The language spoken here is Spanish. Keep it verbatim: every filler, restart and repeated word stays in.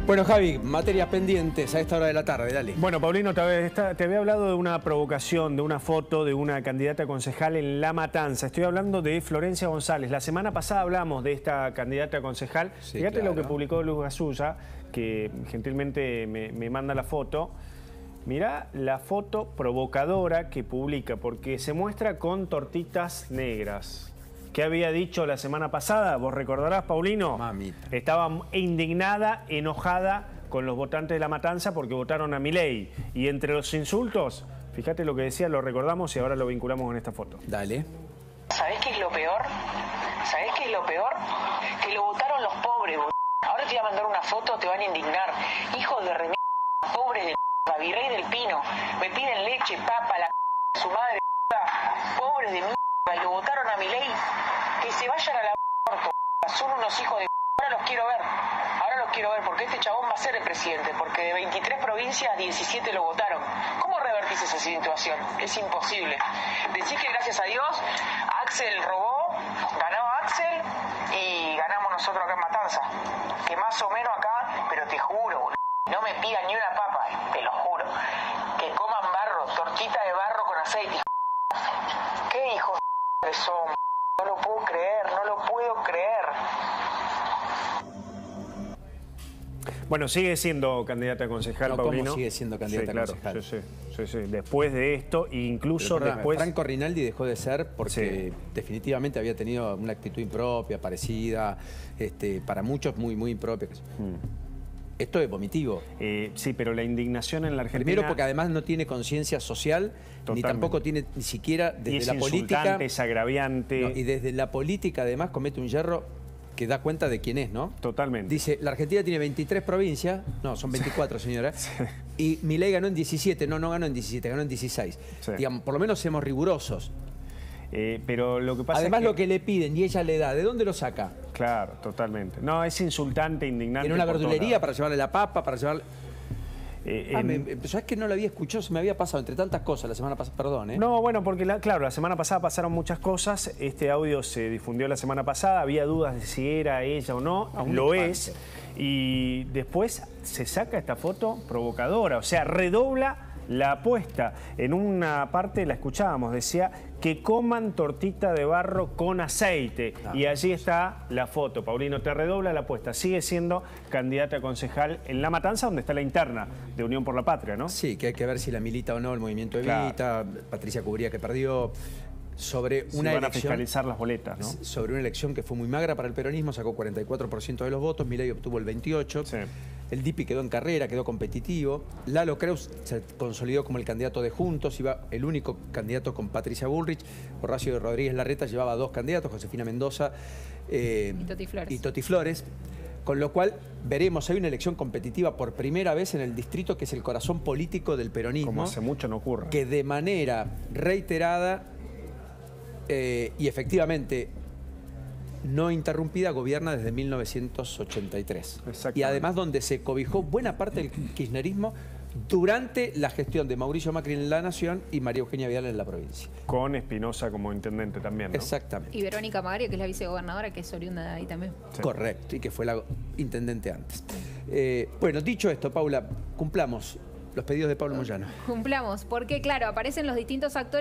Bueno, Javi, materias pendientes a esta hora de la tarde, dale. Bueno, Paulino, te había, te había hablado de una provocación, de una foto de una candidata concejal en La Matanza. Estoy hablando de Florencia González. La semana pasada hablamos de esta candidata concejal. Sí, Fíjate claro. lo que publicó Luz Gasulla, que gentilmente me, me manda la foto. Mirá la foto provocadora que publica, porque se muestra con tortitas negras. ¿Qué había dicho la semana pasada? ¿Vos recordarás, Paulino? Mamita. Estaba indignada, enojada con los votantes de La Matanza porque votaron a Milei. Y entre los insultos, fíjate lo que decía, lo recordamos y ahora lo vinculamos con esta foto. Dale. ¿Sabés qué es lo peor? ¿Sabés qué es lo peor? Que lo votaron los pobres, boludo. Ahora te voy a mandar una foto, te van a indignar. Hijos de rem... pobres de mierda, virrey del Pino. Me piden leche, papa, la de su madre, pobres de mierda. Y lo votaron a Milei. Que se vayan a la orto. Son unos hijos de... Ahora los quiero ver. Ahora los quiero ver porque este chabón va a ser el presidente. Porque de veintitrés provincias, diecisiete lo votaron. ¿Cómo revertís esa situación? Es imposible. Decís que gracias a Dios Axel robó, ganó Axel y ganamos nosotros acá en Matanza. Que más o menos acá, pero te juro, boludo, no me pidan ni una papa, te lo juro. Que coman barro, tortita de barro con aceite. ¿Qué hijos de son? No lo puedo creer, no lo puedo creer. Bueno, sigue siendo candidata a concejal, No, ¿cómo Paulino? sigue siendo candidata sí, claro, a concejal? Sí, sí, sí, sí. Después de esto, incluso Pero, perdóname, después... Franco Rinaldi dejó de ser porque Sí. definitivamente había tenido una actitud impropia, parecida, este, para muchos muy, muy impropia. Hmm. Esto es vomitivo. Eh, sí, pero la indignación en la Argentina... Primero porque además no tiene conciencia social, Totalmente. ni tampoco tiene ni siquiera desde y es la política. insultante, es agraviante. No, y desde la política además comete un yerro que da cuenta de quién es, ¿no? Totalmente. Dice, la Argentina tiene veintitrés provincias, no, son veinticuatro, señora, Sí. y Milei ganó en diecisiete, no, no ganó en diecisiete, ganó en dieciséis. Sí. Digamos, por lo menos seamos rigurosos. Eh, pero lo que pasa Además es que... lo que le piden y ella le da, ¿de dónde lo saca? Claro, totalmente. No, es insultante, indignante. En una por todos verdulería lados. para llevarle la papa, para llevarle... Eh, Ah, en- me, ¿sabes que no lo había escuchado? Se me había pasado entre tantas cosas la semana pasada, perdón, ¿eh? No, bueno, porque la- claro, la semana pasada pasaron muchas cosas. Este audio se difundió la semana pasada. Había dudas de si era ella o no. Ah, un Lo espanto. es. Y después se saca esta foto provocadora. O sea, redobla la apuesta. En una parte la escuchábamos. Decía que coman tortita de barro con aceite. Ah, y allí está la foto. Paulino, te redobla la apuesta. Sigue siendo candidata a concejal en La Matanza, donde está la interna de Unión por la Patria, ¿no? Sí, que hay que ver si la milita o no el movimiento Claro. Evita, Patricia Cubría que perdió, sobre Si una van a elección... fiscalizar las boletas, ¿no? Sobre una elección que fue muy magra para el peronismo, sacó cuarenta y cuatro por ciento de los votos, Milei obtuvo el veintiocho por ciento. Sí. El D I P I quedó en carrera, quedó competitivo. Lalo Creus se consolidó como el candidato de Juntos, iba el único candidato con Patricia Bullrich. Horacio Rodríguez Larreta llevaba dos candidatos, Josefina Mendoza eh, Y Toti Flores. y Toti Flores. Con lo cual veremos, hay una elección competitiva por primera vez en el distrito que es el corazón político del peronismo. Como hace mucho no ocurre. Que de manera reiterada eh, y efectivamente no interrumpida gobierna desde mil novecientos ochenta y tres. Exactamente. Y además donde se cobijó buena parte del kirchnerismo durante la gestión de Mauricio Macri en la Nación y María Eugenia Vidal en la provincia. Con Espinosa como intendente también, ¿no? Exactamente. Y Verónica Magario, que es la vicegobernadora, que es oriunda de ahí también. Sí. Correcto, y que fue la intendente antes. Eh, bueno, dicho esto, Paula, cumplamos los pedidos de Pablo Moyano. Cumplamos, porque claro, aparecen los distintos actores.